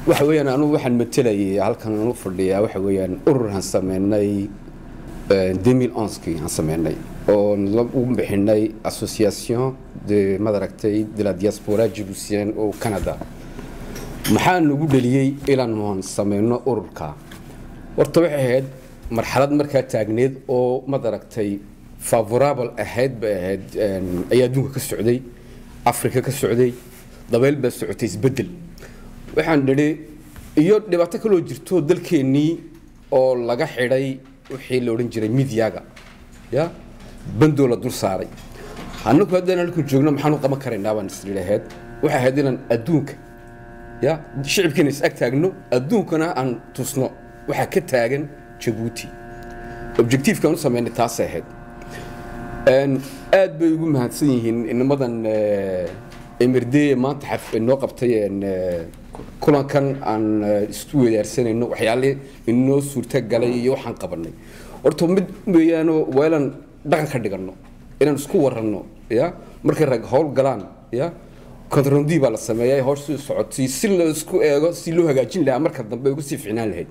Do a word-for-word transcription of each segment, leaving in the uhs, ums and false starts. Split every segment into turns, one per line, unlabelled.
waxa weeyaan anu waxaan matalayay halkan anu fadhiyaa waxa weeyaan urur han sameynay deux mille onze kii han sameynay oo u bixinay association de madaragtay de la diaspora djiboutienne au Canada maxaa nagu dhaliyay ilaan aan sameyno ururka horta waxay ahayd marxalad markaa taagneed oo madaragtay favorable ahayd ba ahayd ayaa adduunka ka socday Afrika ka socday dabeel ba socotay isbedel waxaan dhiri iyo dhibaato kale oo jirto dalkeenii oo laga xidhay wixii la oran jiray midiyaga ya bandoola dul saaray annagu haddana halku joogno maxaan u qaban karaynaa baan isleeyahay waxa ahayd inaan adduunka ya shicibkeena is ag taagno adduunkana aan tusno waxa ka taagan Djibouti objective kan u sameynay taas ahayd een aad bay ugu mahadsan yihiin inamadan emirday maanta xaf inoo qabtay een kulankan aan isku weerarsanayno waxyaale inoo suurta galay iyo waxaan qabanay horta mid weeyaan weelan dhaqan ka dhigano inaan isku warano ya markay rag hawl galaan ya kontarondi baa la sameeyay hoosh soo socotay si la isku eego si loo hagaajin lahaa marka dambe ugu sii fiicnaan lahayd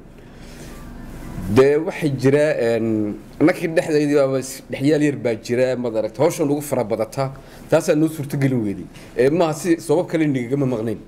de waxay jira een nakii dhexdeedii baa dhexyaal yar baa jira madaragta hawshan ugu fara badata taas aan noo suurta galin weedii ee ma si sabab kale niga ma maqnayn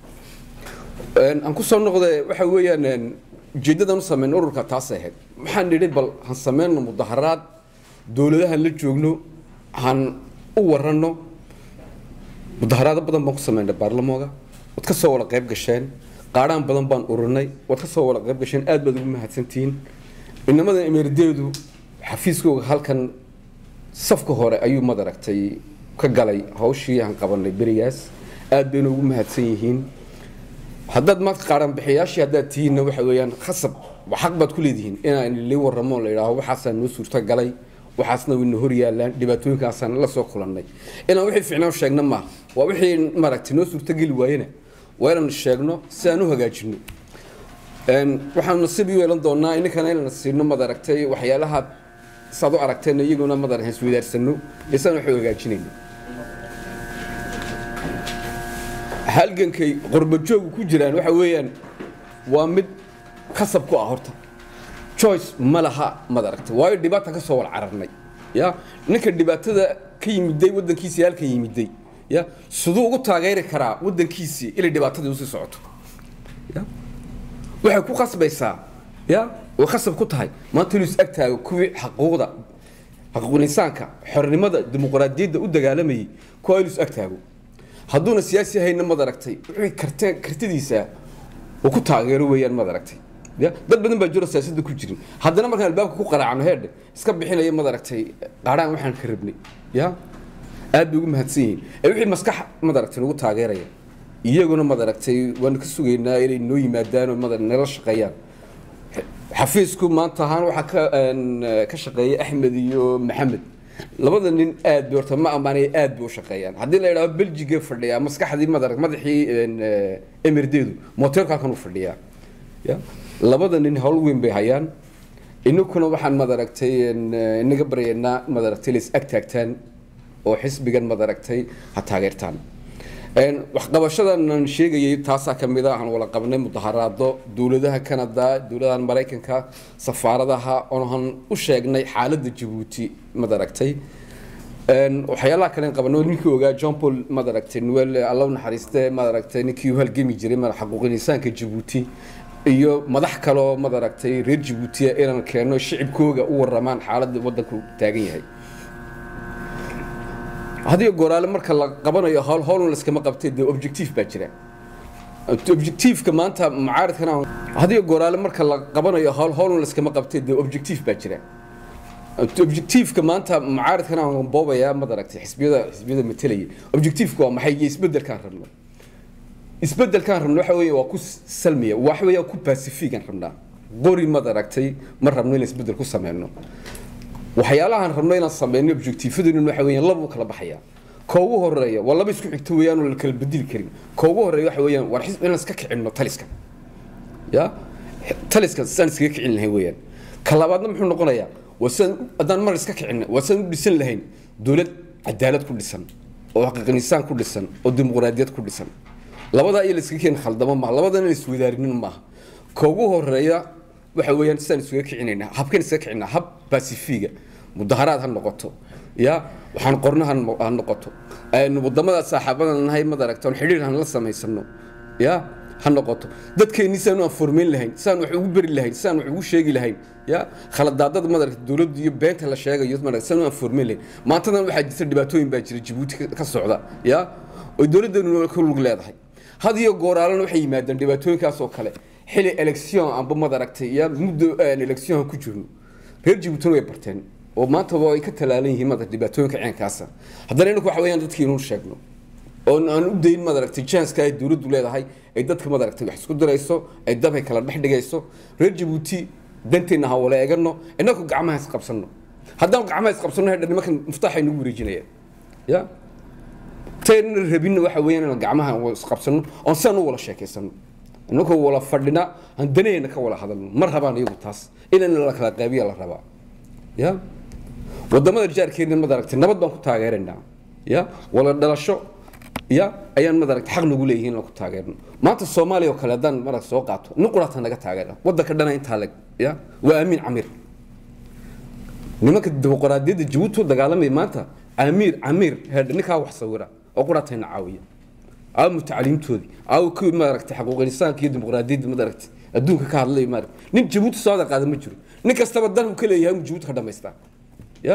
een aan ku soo noqday waxa weeyaan ujeedadan u sameeyay ururka taas ahayd waxaan dhigay bal han sameeyno mudaharaad dawladaha la joogno han u warano mudaharaad badan baan ku sameeynay baarlamooga wad ka soo wada qayb gasheen qaaraan badan baan ururnay wad ka soo wada qayb gasheen aad baad ugu mahadsantiin inamada emirdeedu xafiiskooga halkan safka hore ayuu madaragtay ka galay hawshii aan qabanay bariyaas aad bay ugu mahadsan yihiin haddaad ma qaaran bixiyaashii haddaad tiina waxa weeyaan khasab xaq baad ku leedihiin inaan li waramo la yiraahdo waxaasaan noo suurta galay waxaasna wina hor yaalaan dhibaatooyinkaasaan la soo kulannay inaan wixii fiicnaa sheegna ma waa wixii maaragtay noo suurta gali waayeen weelan sheegno si aan u hagaajino een waxaan nasiib u yeelan doonaa inkana inaan siino madaragtay waxyaalaha saad u aragteen iyaguna madar hees weedaarsano isaan wax u hagaajinayno halgankay qurba joog ku jiraan waxa weeyaan waa mid khasab ku ah horta choice malaha madaragtay waayo dhibaato ka soo wal cararnay ya ninka dhibaatada ka yimiday wadankiisa halka yimiday ya sidoo ugu taageeri karaa wadankiisa ilaa dhibaatada uu sii socoto ya waxa ku qasbaysaa ya oo khasab ku tahay maanta inuu is agtaago kuwii xuquuqda xuquuqul insaanka xornimada dimuqraadiyadda u dagaalamay kuwa inuu is agtaago hadduna siyaasi hayna madaragtay wixii karteen kartidiisa oo ku taageero weeyaan madaragtay ya dad badan baa jiro siyaasadda ku jirin haddana markaan albaabka ku qaraacno heed iska bixinaya madaragtay qaaraan waxaan ka rabnay ya aad ugu mahadsan yihiin ee wixii maskax madaragtay ugu taageeraya iyaguna madaragtay waan ka sugeynaa inay noo yimaadaan oo madar nala shaqeeyaan xafiisku maanta ahaan waxa ka ka shaqeeyay Axmed iyo Maxamed labada nin aad doorta ma amaanay aad buu shaqeeyaan hadii la yiraahdo Belgiga fadhiya maskaxdii madarag madaxii emirdeedu motorka kan u fadhiya ya labada nin hawl weyn bay hayaan inaguna waxaan madaragtay inaga bareeyna madaragtay is agtaagtaan oo xisbigan madaragtay ha taageertaan een wax qabashadan sheegayay taasa kamid ah aan wala qabnay mudaharaado dawladaha Canada dawladaha Mareykanka safaaradaha oo u sheegnay xaaladda Djibouti madaragtay een waxyaalaha kale qabnay ninkii ogaa Jean Paul madaragtay Noel Allah naxariiste madaragtay ninkii halgami jiray mar xuquuqul insaanka Djibouti iyo madax kale oo madaragtay reer Djibouti inaan keeno shicibkooga u waramaan xaaladda wadanku taagan yahay hadii goraale marka la qabanayo hawl hawl la iska ma qabtay de objective baa jira objective ka maanta mucaaradkana hadii goraale marka la qabanayo hawl hawl la iska ma qabtay de objective baa jira objective ka maanta mucaaradkana aan boobaya madaragtay xisbiyada xisbiyada metelay objective ku waa maxay isbedelkan rabno isbedelkan rabno waxa weeye waa ku salmiya waxa weeye ku pacific aan rabnaa qori madaragtay mar rabno in isbedel ku sameeyno waxyaalaha aan rabno inaan sameeyno objectiveeduna waxa weeyaan laba kala baxaya koogu horeeya wala isku xigto weeyaan oo la kala bedel karin koogu horeeya waxa weeyaan war xisb inaan iska kicino taliska ya taliska san iska kicin lahayn weeyaan kalabaadna muxuu noqonayaa wasan adan mar iska kicina wasan u dhisan lahayn dawlad cadaalad ku dhisan oo xaqiiqan insaan ku dhisan oo dimuqraadiyad ku dhisan labada ay la iska keen khaldama ma labadana la iswadaarinin ma koogu horeeya waxa weeyaan sidaan isuga kicinayna habkan iska kicinaa hab pacifiga mudaharaad ha noqoto ya waxaan qornahan ha noqoto aynu wadamada saaxiibada nahay ma daragtaan xiriir han la sameysano ya ha noqoto dadkeeni saan aan formeyn lahayn saan wax ugu bari lahayn saan wax ugu sheegi lahayn ya khaladaadada ma daragta dawladda iyo beenta la sheegayo ma daragta saan aan formeyn lahayn maantadan waxa jirta dhibaatooyin baa jira Djibouti ka socda ya oo dawladdu ku lug leedahay hadiyo gooraalan waxay yimaadeen dhibaatooyinkaas oo kale xili election amba ma daragtay ya muddo election ku jirno reer Djibouti way barteen oo maanta way ka talaalan yihiin mada dhibaatooyinka ceenkaas haddana inagu waxa weeyaan dadkii inuu sheegno oo aan u deyn ma daragtay chance ka ay dawladdu leedahay ay dadka ma daragtay wax isku dirayso ay dabay kala dhex dhigayso reer Djibouti danteena ha wala eegano inagu gacmaha is qabsano haddaan gacmaha is qabsano hadda nimanka muftaxay nagu wareejinayaan ya teen rabin waxa weeyaan gacmaha is qabsano oo san wala sheekaysano inagu wala fadhina aan daneena ka wala hadalno mar habaan iyagu taas inaan la kala qaybiyo la rabaa ya wadamada jaarkeena ma daragtay nabad baan ku taageeranaa ya wala dhalasho ya ayaan ma daragtay xaq nagu leeyihiin la ku taageerno maanta Soomaaliya oo kale hadaan marag soo qaato nuqrata naga taageera wadanka dhana inta lag ya waa Amiin Amir nimanka dimuqraadiyadda Djibouti dagaalamay maanta Amiir Amir hada ninka wax sawira oo quratayna caawiya aa mutacallimtoodi aa ku ma daragtay xuquuq insaanka iyo dimuqraadiyadda ma daragtay adduunka ka hadlay maar nin Djibouti soo qaada ma jiro nin kastaba dan uu ka leeyahay in Djibouti ka dhameystaa ya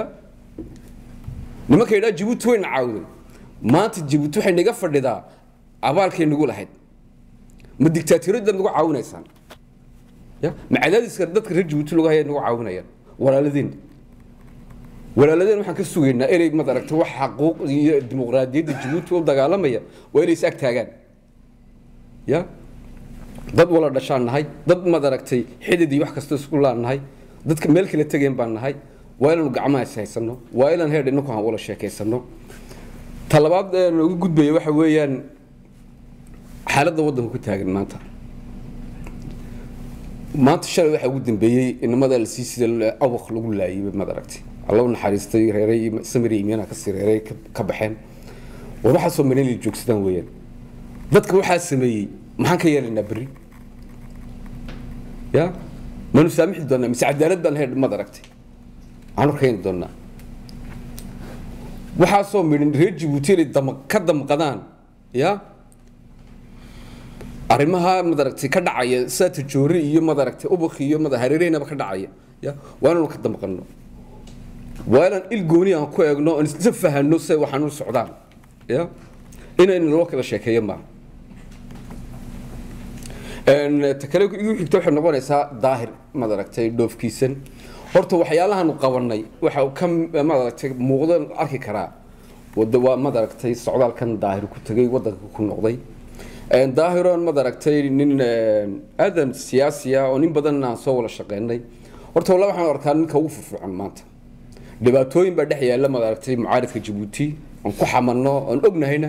nimanka ila Djibouti way nacaawday maanta Djibouti waxay naga fadhidaa abaalkay nagu lahayd ma dictatoriyada nagu caawinaysan ya macadaadiska dadka reer Djibouti lagu hayay nagu caawinayaan walaaladeen walaaladeen waxaan ka sugaynaa inay ma daragtay wax xuquuq iyo dimuqraadiyadda Djibouti oo dagaalamaya waa inay is ag taagaan ya dad wala dhashaan nahay dad ma daragtay xididii wax kasta isku laanahay dadka meel kale tageen baan nahay waa inaan gacmaha is haysano waa inaan heer dhinac aan wala sheekaysano talabaad ee ugu gudbay waxa weeyaan xaaladda wadanka ku taagan maanta maanta shalay waxa ugu dambeeyay inamada la sii sida awaq lagu laayay ma daragtay Allah naxariistay reeray samiri imina ka sireeray ka baxeen waxa soo marin li joogsadaan weeyaan dadka waxa sameeyay maxaan ka yeelanaa bari ya manu saamixi doonaa mise cadaalad baan heer ma daragtay aanu keen doonaa waxa soo marin reer Djibouti dam ka damqadaan ya arimaha ma daragtay ka dhacaya saata joori iyo ma daragtay ubakh iyo ma hareereynaba ka dhacaya ya waanu ka damqano waalan il gooni aan ku eegno in isla fahanno say waxaan u socdaan ya inaynu loo kala sheekeeyo ma een takale igu xigto waxa noqonaysa daahir ma daragtay dhoofkiisan horta waxyaalahan u qabanay waxa ka ma daragtay muuqdan arki karaa wada waa ma daragtay socdaalkan daahir ku tagay wadanka ku noqday een daahiroon ma daragtay nin aadan siyaasiya oo nin badan aan soo wala shaqeynay horta wala waxaan arkaa ninka ugu firfircoon maanta dhibaatooyin baa dhex yaala ma daragtay mucaaradka Djibouti aan ku xamanno aan ognahayna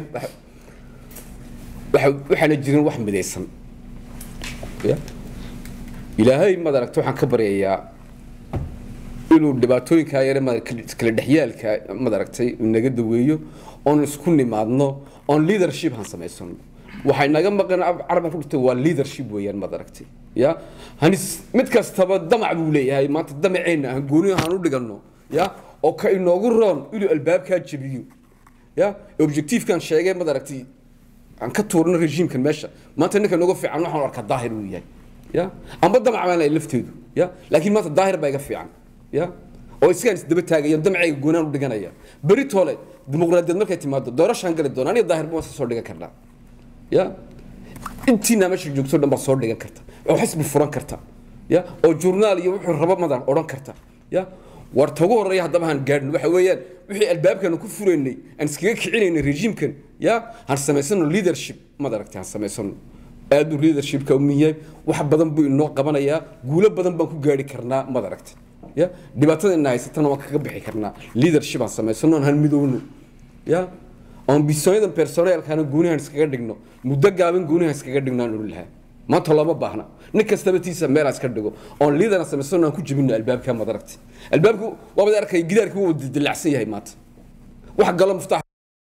waxa waxana jirin wax midaysan ya ilaahay ma daragtay waxaan ka baryayaa inuu dhibaatooyinka yar ma kala dhaxyaalka ma daragtay inaga daweeyo oo isku nimaadno on leadership han sameeysan waxay naga maqan arban ku dhigtay waa leadership weeyaan ma daragtay ya hanis mid kastaba damac buu leeyahay maanta damaceena aan gooni ahaan u dhigano ya oo ka inoogu roon inuu albaabka jabiyo ya objective kan sheegay ma daragtay aan ka tuurno regiimkan meesha maanta ninka nooga fiican waxaan arkaa daahir uu yahay ya amba damac ma leh lafteedu ya laakiin maanta daahir baa iga fiican ya oo iskaan isdaba taagayaan damacayga goonaan u dhiganaya bari toole dimuqraadiyad markay timaado doorashaan gali doonaan aniga daahir baa soo dhigan karnaa ya intiina meesha joogto dhanba soo dhigan karta oo xisbi furan karta ya oo journal iyo wuxuu rabo madan oran karta ya war tagu horeeya hadaba han gaadhin waxa weeyaan wixii albaabkan ku fureynay aan iskaga kicinayna regiimkan ya han sameysano leadership ma daragtay han sameysano aad u leadership ka umiyay wax badan buu inoo qabanaya guulo badan baan ku gaari karnaa ma daragtay ya dhibaatada inay haysatana waan kaga bixi karnaa leadership aan sameysano han midowno ya ambitionada personnel kana goonihan iskaga dhigno muddo gaaban goonihan iskaga dhignaan u lahaa maanta lama baahna nin kastaba tiisa meel iska dhigo oo leader sameysano ku jibino albaabka ma daragtay albaabku waa wada arkay gidaarku uu dilacsan yahay maanta wax galo muftax